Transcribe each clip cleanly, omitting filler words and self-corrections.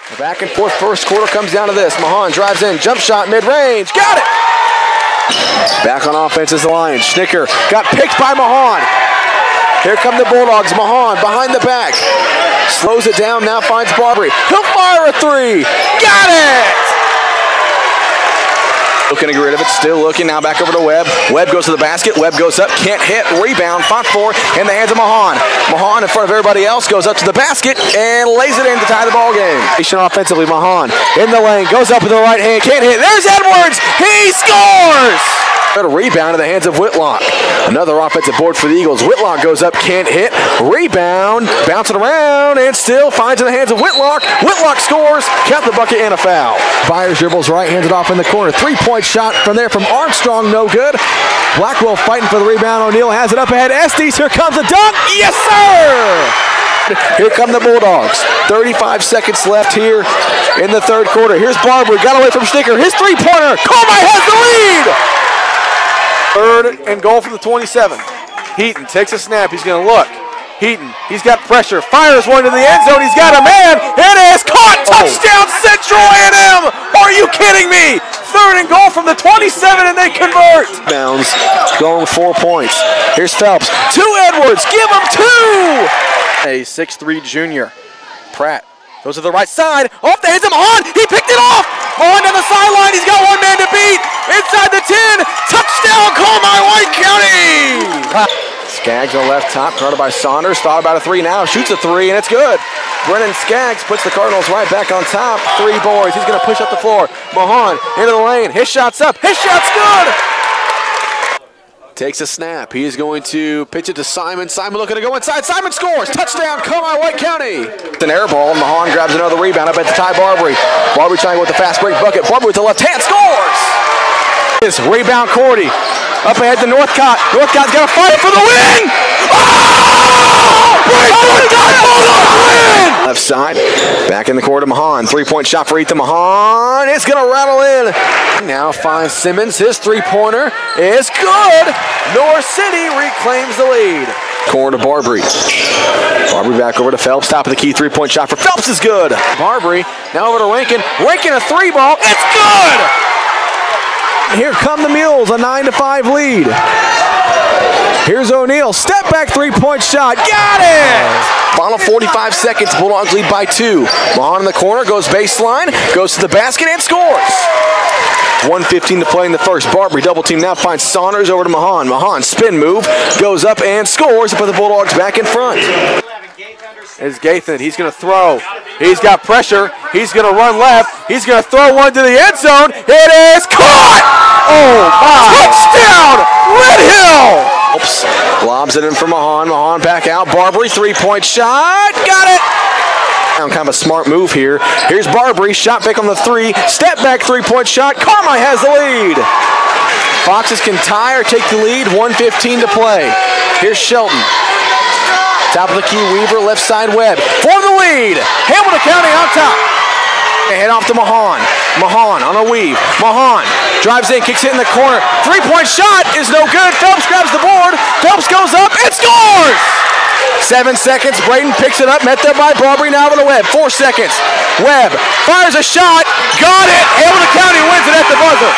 The back and forth first quarter comes down to this. Mahan drives in, jump shot, mid-range, got it! Back on offense is the Lions. Schnicker got picked by Mahan. Here come the Bulldogs. Mahan behind the back. Slows it down, now finds Barbary. He'll fire a three. Got it! Looking to get rid of it, still looking, now back over to Webb. Webb goes to the basket, Webb goes up, can't hit, rebound, fought for in the hands of Mahan. Mahan in front of everybody else, goes up to the basket and lays it in to tie the ball game. Offensively, Mahan in the lane, goes up with the right hand, can't hit. There's Edwards, he scores! A rebound in the hands of Whitlock. Another offensive board for the Eagles. Whitlock goes up, can't hit. Rebound, bouncing around, and still finds in the hands of Whitlock. Whitlock scores, count the bucket and a foul. Byers dribbles right-handed off in the corner. Three-point shot from there from Armstrong, no good. Blackwell fighting for the rebound. O'Neal has it up ahead. Estes, here comes the dunk. Yes, sir! Here come the Bulldogs. 35 seconds left here in the third quarter. Here's Barbary, got away from Schnicker. His three-pointer. Comey has the lead! Third and goal from the 27. Heaton takes a snap. He's going to look. Heaton, he's got pressure. Fires one to the end zone. He's got a man. It is caught. Touchdown Central A&M. Are you kidding me? Third and goal from the 27, and they convert. Bounds going 4 points. Here's Phelps. To Edwards. Give him two. A 6'3 junior. Pratt goes to the right side. Off the hands of Mahan. He picked it off. Mahan down the sideline. He's got one man to beat. Inside the 10. Touchdown, Comey, White County. Skaggs on the left top, guarded by Saunders. Thought about a three now. Shoots a three, and it's good. Brennan Skaggs puts the Cardinals right back on top. Three boards. He's going to push up the floor. Mahan into the lane. His shot's up. His shot's good. Takes a snap. He is going to pitch it to Simon. Simon looking to go inside. Simon scores. Touchdown, Comey, White County. It's an air ball. Mahan grabs another rebound up at the Ty Barbary. Barbary trying with the fast break bucket. Barbary with the left hand scores. This rebound, Cordy. Up ahead to Northcott. Northcott's got to fight for the win. Oh! Win! Left side. Back in the court to Mahan. Three-point shot for Ethan Mahan. It's going to rattle in. Now finds Simmons. His three-pointer is good. North City reclaims the lead. Corner to Barbary. Barbary back over to Phelps. Top of the key. Three-point shot for Phelps is good. Barbary now over to Rankin. Rankin a three ball. It's good. Here come the Mules, a 9-5 lead. Here's O'Neal, step back three-point shot, got it! Final 45 seconds, Bulldogs lead by 2. Mahan in the corner, goes baseline, goes to the basket and scores. 1:15 to play in the first. Barbary double team now finds Saunders over to Mahan. Mahan spin move, goes up and scores to put the Bulldogs back in front. Is Gathan, he's going to throw. He's got pressure. He's going to run left. He's going to throw one to the end zone. It is caught! Oh, my. Touchdown, Red Hill! Oops. Lobs it in for Mahan. Mahan back out. Barbary, three-point shot. Got it! Kind of a smart move here. Here's Barbary. Shot fake on the three. Step back three-point shot. Comey has the lead. Foxes can tie or take the lead. 1:15 to play. Here's Shelton. Top of the key, Weaver, left side Webb. For the lead, Hamilton County on top. Head off to Mahan. Mahan on a weave. Mahan drives in, kicks it in the corner. Three-point shot is no good. Phelps grabs the board. Phelps goes up and scores! 7 seconds, Braden picks it up, met there by Barbary, now over to Webb. 4 seconds, Webb fires a shot, got it! Hamilton County wins it at the buzzer.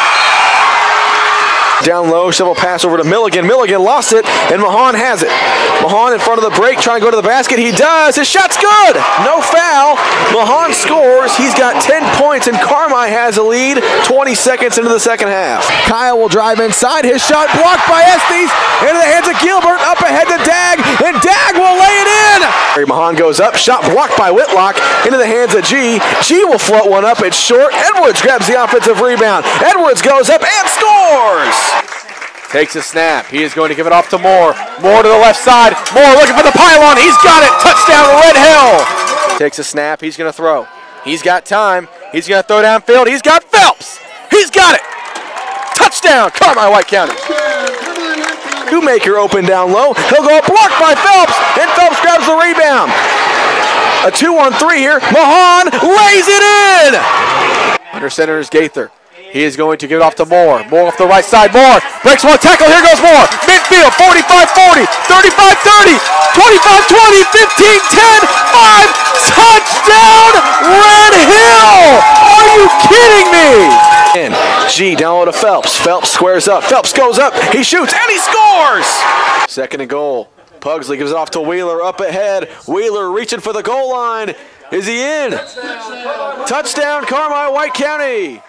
Down low, shovel pass over to Milligan. Milligan lost it, and Mahan has it. Mahan in front of the break, trying to go to the basket. He does. His shot's good. No foul. Mahan scores. He's got 10 points, and Comey has a lead 20 seconds into the second half. Kyle will drive inside. His shot blocked by Estes. Into the hands of Gilbert. Up ahead to Dag, and Dag will lay it in. Mahan goes up. Shot blocked by Whitlock. Into the hands of G. G will float one up. It's short. Edwards grabs the offensive rebound. Edwards goes up and scores. Takes a snap. He is going to give it off to Moore. Moore to the left side. Moore looking for the pylon. He's got it. Touchdown, Red Hill. Takes a snap. He's going to throw. He's got time. He's going to throw downfield. He's got Phelps. He's got it. Touchdown, Comey, White County. Shoemaker open down low. He'll go blocked by Phelps, and Phelps grabs the rebound. A 2-on-3 here. Mahan lays it in. Under center is Gaither. He is going to give it off to Moore. Moore off the right side. Moore breaks one tackle. Here goes Moore. Midfield, 45-40, 35-30, 25-20, 15-10, 5. Touchdown, Red Hill! And G down low to Phelps. Phelps squares up. Phelps goes up. He shoots and he scores. Second and goal. Pugsley gives it off to Wheeler up ahead. Wheeler reaching for the goal line. Is he in? Touchdown, Carmi, White County.